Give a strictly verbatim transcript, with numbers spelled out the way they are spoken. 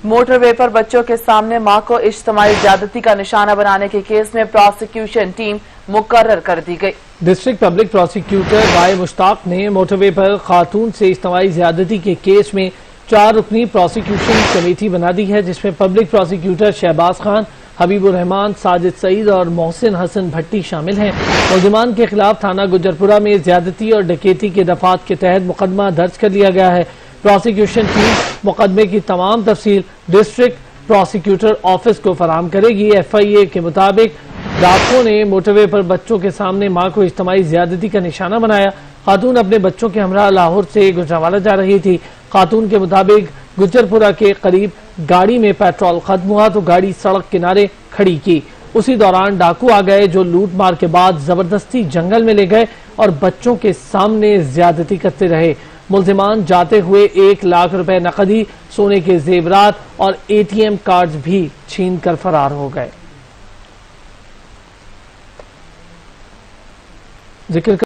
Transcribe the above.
Motorway पर बच्चों के सामने मां को इज्तिमाई ज्यादती का निशाना बनाने के केस में प्रोसिक्यूशन टीम मुकर्रर कर दी गई। District public prosecutor Y Mushtaq ने मोटरवे पर खातून से इज्तिमाई ज्यादती के केस में चार रुकनी प्रोसिक्यूशन कमेटी बना दी है, जिसमें पब्लिक प्रोसिक्यूटर शहबाज खान, हबीबुर रहमान, साजिद सईद और मोहसिन हसन भट्टी शामिल हैं। मुल्जिमान के खिलाफ थाना गुजरपुरा में ज्यादती और डकैती के दफात के तहत मुकदमा दर्ज कर लिया गया है। प्रोसिक्यूशन टीम मुकदमे की तमाम तफसील डिस्ट्रिक्ट प्रोसिक्यूटर ऑफिस को फराहम करेगी। एफ आई ए के मुताबिक डाकुओं ने मोटरवे पर बच्चों के सामने मां को इज्तिमाई ज्यादती का निशाना बनाया। खातून अपने बच्चों के हमरा लाहौर से गुजरांवाला जा रही थी। खातून के मुताबिक गुजरपुरा के करीब गाड़ी में पेट्रोल खत्म हुआ तो गाड़ी सड़क किनारे खड़ी की। उसी दौरान डाकू आ गए, जो लूट मार के बाद जबरदस्ती जंगल में ले गए और बच्चों के सामने ज्यादती करते रहे। मुल्जिमान जाते हुए एक लाख रुपए नकदी, सोने के जेवरात और ए टी एम कार्ड भी छीन कर फरार हो गए। जिक्र